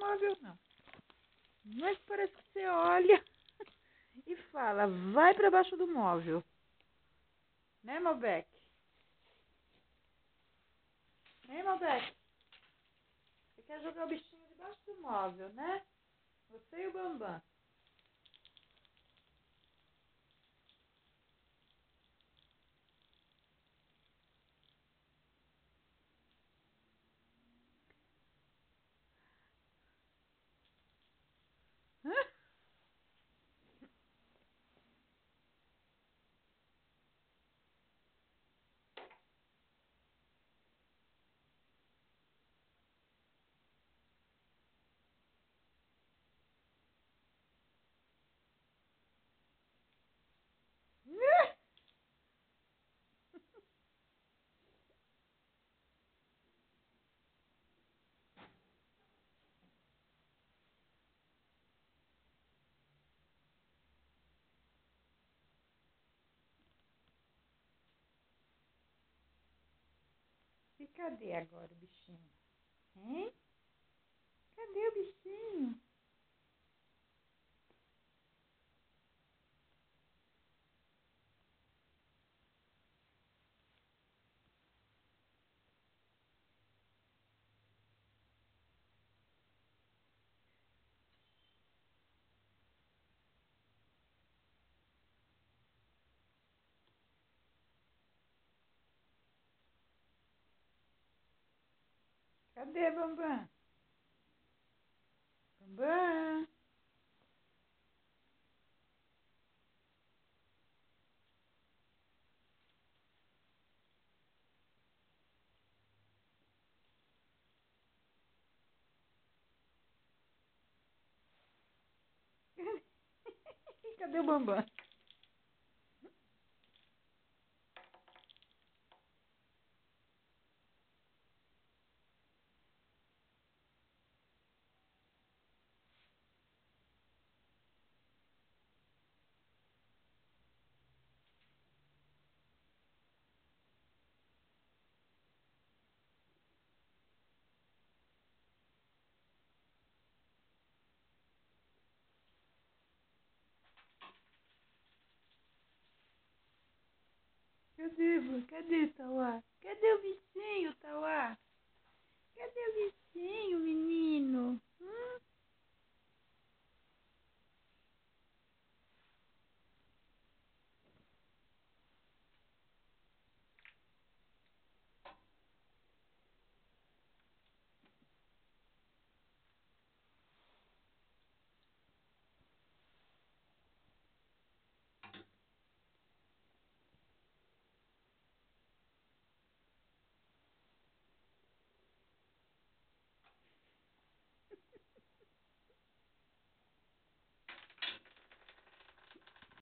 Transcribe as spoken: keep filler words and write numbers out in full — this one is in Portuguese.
móvel, não. Mas parece que você olha e fala, vai pra baixo do móvel. Né, Malbec? Né, Malbec? Você quer jogar o bichinho debaixo do móvel, né? Você e o Bambam. E cadê agora o bichinho? Hein? Cadê o bichinho? Cadê, Bambam? Bambam? Cadê o Bambam? Cadê, vô? Cadê, Tauá? Cadê o bichinho, Tauá?